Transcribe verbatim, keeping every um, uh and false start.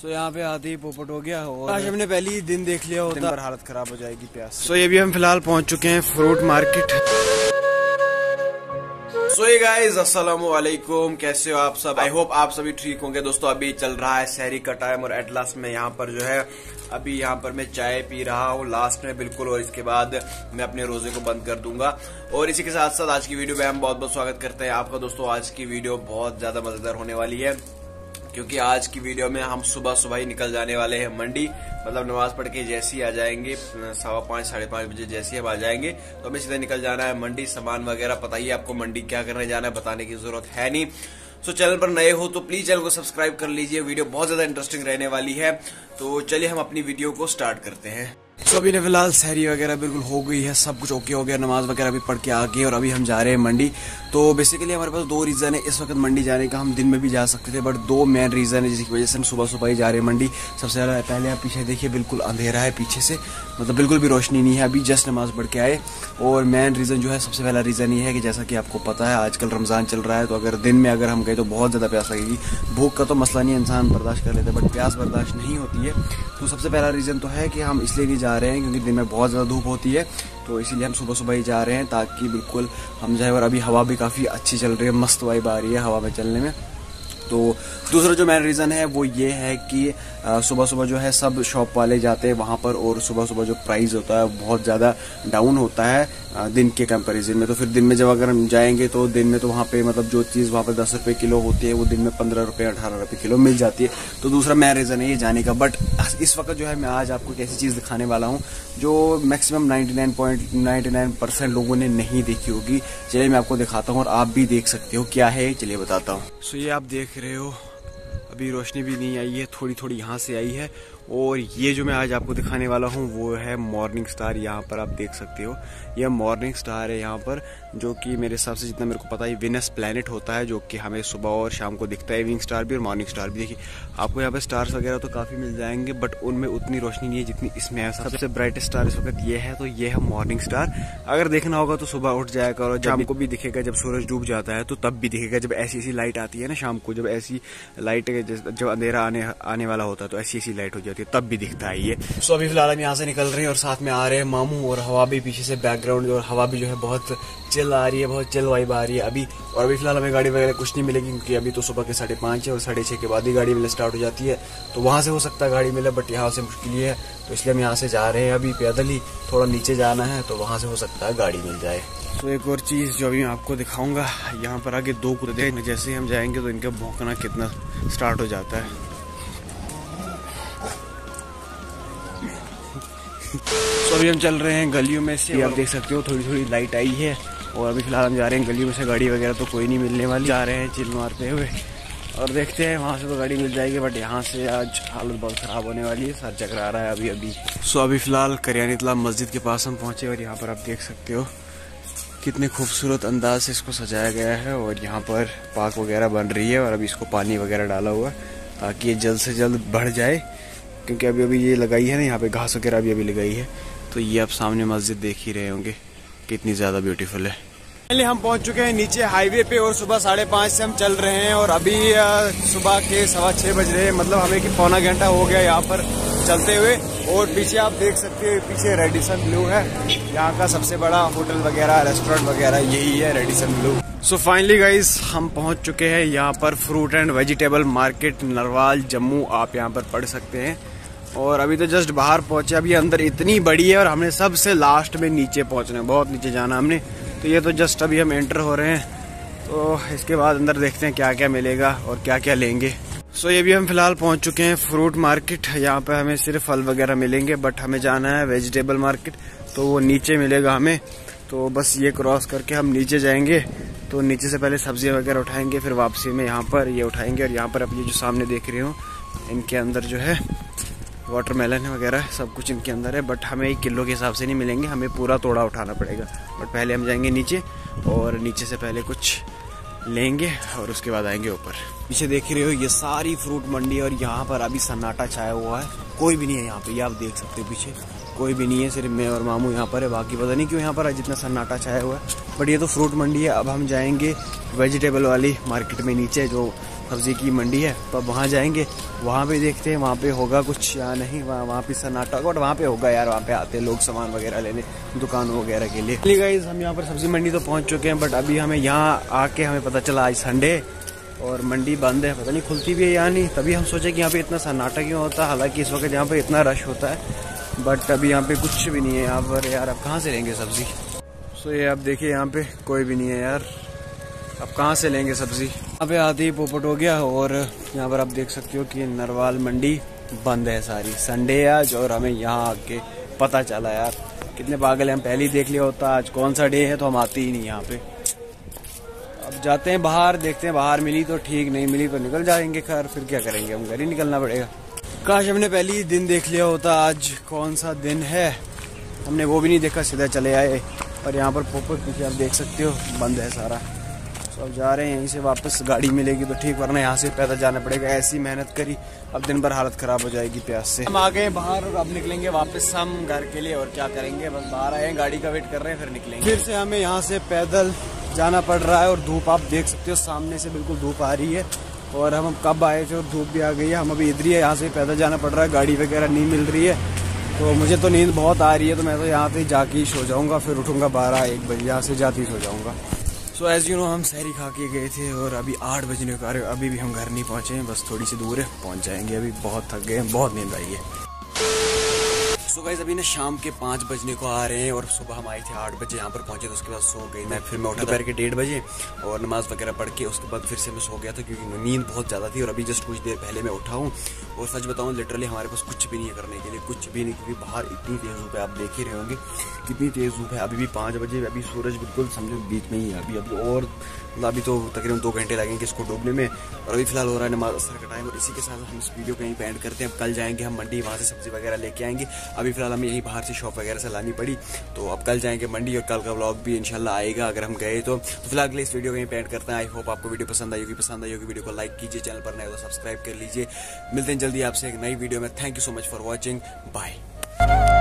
तो यहाँ पे आते ही पोपट हो गया और आज हमने पहली ही दिन देख लिया होता, हालत खराब हो जाएगी प्यास। सो ये भी हम फिलहाल पहुंच चुके हैं फ्रूट मार्केट। सो ये गाइस अस्सलाम वालेकुम, कैसे हो आप सब? आई होप आप सभी ठीक होंगे। दोस्तों अभी चल रहा है सहरी का टाइम और एट लास्ट में यहाँ पर जो है अभी यहाँ पर मैं चाय पी रहा हूँ लास्ट में बिल्कुल, और इसके बाद मैं अपने रोजे को बंद कर दूंगा। और इसी के साथ साथ आज की वीडियो में हम बहुत बहुत स्वागत करते हैं आपका। दोस्तों आज की वीडियो बहुत ज्यादा मजेदार होने वाली है क्योंकि आज की वीडियो में हम सुबह सुबह ही निकल जाने वाले हैं मंडी। मतलब नमाज पढ़ के जैसे ही आ जाएंगे, सवा पाँच साढ़े पाँच बजे जैसे ही हम आ जाएंगे तो हमें सीधा निकल जाना है मंडी। सामान वगैरह पता ही आपको मंडी क्या करने जाना है, बताने की जरूरत है नहीं। सो चैनल पर नए हो तो प्लीज चैनल को सब्सक्राइब कर लीजिए, वीडियो बहुत ज्यादा इंटरेस्टिंग रहने वाली है। तो चलिए हम अपनी वीडियो को स्टार्ट करते हैं। तो अभी ने फिलहाल सहरी वगैरह बिल्कुल हो गई है, सब कुछ ओके हो गया, नमाज वगैरह भी पढ़ के आ गए और अभी हम जा रहे हैं मंडी। तो बेसिकली हमारे पास दो रीजन है इस वक्त मंडी जाने का। हम दिन में भी जा सकते थे बट दो मेन रीजन है जिसकी वजह से हम सुबह सुबह ही जा रहे हैं मंडी। सबसे पहले आप पीछे देखिए, बिल्कुल अंधेरा है पीछे से, मतलब बिल्कुल भी रोशनी नहीं है, अभी जस्ट नमाज पढ़ के आए। और मेन रीजन जो है, सबसे पहला रीजन ये है कि जैसा कि आपको पता है आजकल रमजान चल रहा है, तो अगर दिन में अगर हम गए तो बहुत ज्यादा प्यास लगेगी। भूख का तो मसला नहीं, इंसान बर्दाश्त कर लेते बट प्यास बर्दाश्त नहीं होती है। तो सबसे पहला रीजन तो है कि हम इसलिए नहीं जा रहे हैं क्योंकि दिन में बहुत ज़्यादा धूप होती है, तो इसीलिए हम सुबह सुबह ही जा रहे हैं ताकि बिल्कुल हम जाए। और अभी हवा भी काफ़ी अच्छी चल रही है, मस्त वाइब आ रही है हवा में चलने में। तो दूसरा जो मेन रीज़न है वो ये है कि सुबह सुबह जो है सब शॉप वाले जाते हैं वहाँ पर, और सुबह सुबह जो प्राइस होता है बहुत ज़्यादा डाउन होता है दिन के कंपैरिजन में। तो फिर दिन में जब अगर हम जाएंगे तो दिन में तो वहाँ पे मतलब जो चीज़ वहाँ पे दस रुपये किलो होती है वो दिन में पंद्रह रुपये अठारह रुपये किलो मिल जाती है। तो दूसरा मेन रीज़न है ये जाने का। बट इस वक्त जो है मैं आज आपको एक ऐसी चीज़ दिखाने वाला हूँ जो maximum ninety nine point ninety nine percent लोगों ने नहीं देखी होगी। चलिए मैं आपको दिखाता हूँ और आप भी देख सकते हो क्या है, चलिए बताता हूँ। सो ये आप देख रहे हो अभी रोशनी भी नहीं आई है, थोड़ी थोड़ी यहाँ से आई है। और ये जो मैं आज आपको दिखाने वाला हूँ वो है मॉर्निंग स्टार। यहाँ पर आप देख सकते हो यह मॉर्निंग स्टार है यहाँ पर, जो कि मेरे हिसाब से जितना मेरे को पता है विनस प्लैनेट होता है, जो कि हमें सुबह और शाम को दिखता है। इवनिंग स्टार भी और मॉर्निंग स्टार भी। देखिए आपको यहाँ पे स्टार्स वगैरह तो काफ़ी मिल जाएंगे बट उनमें उतनी रोशनी नहीं है जितनी इसमें है। सबसे ब्राइटेस्ट स्टार इस वक्त ये है, तो ये है मॉर्निंग स्टार। अगर देखना होगा तो सुबह उठ जाया करो, शाम को भी दिखेगा, जब सूरज डूब जाता है तो तब भी दिखेगा। जब ऐसी ऐसी लाइट आती है ना शाम को, जब ऐसी लाइट जब अंधेरा आने आने वाला होता है तो ऐसी ऐसी लाइट हो जाती है तब भी दिखता है ये। सो अभी फिलहाल हम यहाँ से निकल रहे हैं और साथ में आ रहे हैं मामू, और हवा भी पीछे से बैकग्राउंड, और हवा भी जो है बहुत चिल आ रही है, बहुत चिल वाइब आ रही है अभी। और अभी फिलहाल हमें गाड़ी वगैरह कुछ नहीं मिलेगी क्योंकि अभी तो सुबह के साढ़े पाँच है और साढ़े छः के बाद ही गाड़ी मिलना स्टार्ट हो जाती है। तो वहाँ से हो सकता है गाड़ी मिले बट यहाँ से मुश्किल ही है, तो इसलिए हम यहाँ से जा रहे हैं अभी पैदल ही। थोड़ा नीचे जाना है तो वहाँ से हो सकता है गाड़ी मिल जाए। तो एक और चीज़ जो अभी मैं आपको दिखाऊंगा, यहाँ पर आगे दो कुत्ते हैं, जैसे ही हम जाएंगे तो इनका भौंकना कितना स्टार्ट हो जाता है। तो अभी हम चल रहे हैं गलियों में से, आप देख सकते हो थोड़ी थोड़ी लाइट आई है। और अभी फिलहाल हम जा रहे हैं गलियों में से, गाड़ी वगैरह तो कोई नहीं मिलने वाली। जा रहे हैं चिल मारते हुए और देखते हैं वहाँ से तो गाड़ी मिल जाएगी बट यहाँ से आज हालत बहुत ख़राब होने वाली है, सर चकरा रहा है अभी अभी। सो अभी फिलहाल करियानी तलाब मस्जिद के पास हम पहुँचे और यहाँ पर आप देख सकते हो कितने खूबसूरत अंदाज से इसको सजाया गया है। और यहाँ पर पार्क वगैरह बन रही है और अभी इसको पानी वगैरह डाला हुआ है ताकि ये जल्द से जल्द बढ़ जाए, क्योंकि अभी अभी ये लगाई है ना यहाँ पे घास वगैरह भी अभी लगाई है। तो ये आप सामने मस्जिद देख ही रहे होंगे कितनी ज़्यादा ब्यूटीफुल है। पहले हम पहुंच चुके हैं नीचे हाईवे पे और सुबह साढ़े पाँच से हम चल रहे हैं और अभी सुबह के सवा छः बज रहे हैं, मतलब हमें कि पौना घंटा हो गया यहाँ पर चलते हुए। और पीछे आप देख सकते हो पीछे रेडिसन ब्लू है, यहाँ का सबसे बड़ा होटल वगैरह रेस्टोरेंट वगैरह यही है, Radisson Blu. So finally guys हम पहुंच चुके हैं यहाँ पर fruit and vegetable market Narwal Jammu, आप यहाँ पर पढ़ सकते हैं। और अभी तो जस्ट बाहर पहुंचे, अभी अंदर इतनी बड़ी है और हमने सबसे लास्ट में नीचे पहुंचना है, बहुत नीचे जाना हमने। तो ये तो जस्ट अभी हम एंटर हो रहे हैं, तो इसके बाद अंदर देखते हैं क्या क्या मिलेगा और क्या क्या लेंगे। सो ये भी हम फिलहाल पहुंच चुके हैं फ्रूट मार्केट। यहाँ पे हमें सिर्फ फल वगैरह मिलेंगे बट हमें जाना है वेजिटेबल मार्केट, तो वो नीचे मिलेगा हमें। तो बस ये क्रॉस करके हम नीचे जाएंगे, तो नीचे से पहले सब्जियां वगैरह उठाएंगे, फिर वापसी में यहाँ पर ये उठाएंगे। और यहाँ पर अब ये जो सामने देख रहे हो इनके अंदर जो है वाटरमेलन वगैरह सब कुछ इनके अंदर है, बट हमें एक किलो के हिसाब से नहीं मिलेंगे, हमें पूरा तोड़ा उठाना पड़ेगा। बट पहले हम जाएंगे नीचे और नीचे से पहले कुछ लेंगे और उसके बाद आएंगे ऊपर। पीछे देख रहे हो ये सारी फ्रूट मंडी और यहाँ पर अभी सन्नाटा छाया हुआ है, कोई भी नहीं है यहाँ पे। ये आप देख सकते हो पीछे कोई भी नहीं है, सिर्फ मैं और मामू यहाँ पर है, बाकी पता नहीं क्यों यहाँ पर जितना सन्नाटा छाया हुआ है। बट ये तो फ्रूट मंडी है। अब हम जाएंगे वेजिटेबल वाली मार्केट में नीचे, जो सब्जी की मंडी है, तो अब वहाँ जाएंगे, वहाँ पे देखते हैं वहाँ पे होगा कुछ या नहीं। वहाँ वहाँ पे सन्नाटा और वहाँ पे होगा यार, वहाँ पे आते हैं लोग सामान वगैरह लेने दुकानों वगैरह के लिए। चलिए गाइस, हम यहाँ पर सब्जी मंडी तो पहुँच चुके हैं, बट अभी हमें यहाँ आके हमें पता चला आज संडे और मंडी बंद है, पता नहीं खुलती भी है या नहीं। तभी हम सोचे कि यहाँ पे इतना सन्नाटा क्यों होता है, हालांकि इस वक्त यहाँ पे इतना रश होता है, बट अभी यहाँ पे कुछ भी नहीं है यहाँ पर। यार अब कहाँ से लेंगे सब्जी? सो ये आप देखिए यहाँ पे कोई भी नहीं है यार, अब कहाँ से लेंगे सब्जी? यहाँ पे आते ही पोपट हो गया। और यहाँ पर आप देख सकते हो कि नरवाल मंडी बंद है सारी, संडे है आज, और हमें यहाँ आके पता चला। यार कितने पागल हैं, हम पहले ही देख लिया होता आज कौन सा डे है, तो हम आते ही नहीं यहाँ पे। अब जाते हैं बाहर, देखते हैं बाहर मिली तो ठीक, नहीं मिली तो निकल जाएंगे घर। फिर क्या करेंगे, हम घर ही निकलना पड़ेगा। काश हमने पहले ही दिन देख लिया होता आज कौन सा दिन है, हमने वो भी नहीं देखा, सीधा चले आए। और यहाँ पर पोपट पीछे आप देख सकते हो बंद है सारा। तो अब जा रहे हैं यहीं से वापस, गाड़ी मिलेगी तो ठीक, वरना यहाँ से पैदल जाना पड़ेगा। ऐसी मेहनत करी, अब दिन भर हालत खराब हो जाएगी प्यास से। हम आ गए बाहर और अब निकलेंगे वापस हम घर के लिए। और क्या करेंगे, बस बाहर आए, गाड़ी का वेट कर रहे हैं, फिर निकलेंगे। फिर से हमें यहाँ से पैदल जाना पड़ रहा है और धूप आप देख सकते हो सामने से बिल्कुल धूप आ रही है। और हम कब आए थे और धूप भी आ गई है, हम अभी इधर ही है, यहाँ से पैदल जाना पड़ रहा है, गाड़ी वगैरह नहीं मिल रही है। तो मुझे तो नींद बहुत आ रही है, तो मैं तो यहाँ पे जाके ही सो जाऊँगा, फिर उठूँगा बारह एक बजे, यहाँ से जाते ही सो जाऊँगा। सो एज यू नो हम सहरी खा के गए थे और अभी आठ बजने का, अभी भी हम घर नहीं पहुँचे हैं, बस थोड़ी सी दूर है, पहुँच जाएंगे। अभी बहुत थक गए हैं, बहुत नींद आई है। सो गाइस अभी ना शाम के पाँच बजने को आ रहे हैं और सुबह हम आए थे आठ बजे, यहाँ पर पहुंचे तो उसके बाद सो गए। मैं फिर मैं उठा दोपहर के डेढ़ बजे और नमाज वगैरह पढ़ के उसके बाद फिर से मैं सो गया था, क्योंकि नींद बहुत ज़्यादा थी। और अभी जस्ट कुछ देर पहले मैं उठा हूँ और सच बताऊँ लिटरली हमारे पास कुछ भी नहीं है करने के लिए, कुछ भी नहीं, क्योंकि बाहर इतनी तेज़ धूप है, आप देख ही रहे होंगे कितनी तेज़ धूप है। अभी भी पाँच बजे, अभी सूरज बिल्कुल समझो बीच में ही है अभी अभी और अभी तो तकरीबन दो घंटे लगेंगे इसको डूबने में। और अभी फिलहाल हो रहा है नमाज असर का टाइम। और इसी के साथ हम इस वीडियो को यहीं पे एंड करते हैं। अब कल जाएंगे हम मंडी, वहाँ से सब्जी वगैरह लेके आएंगे। अभी फिलहाल हमें यहीं बाहर से शॉप वगैरह से लानी पड़ी, तो अब कल जाएंगे मंडी और कल का व्लॉग भी इंशाल्लाह आएगा अगर हम गए तो। फिलहाल के लिए इस वीडियो को यहीं पे एंड करते हैं। आई होप आपको वीडियो पसंद आई होगी, पसंद आई होगी वीडियो को लाइक कीजिए, चैनल पर नए हो तो सब्सक्राइब कर लीजिए। मिलते हैं जल्दी आपसे एक नई वीडियो में। Thank you so much for watching, bye.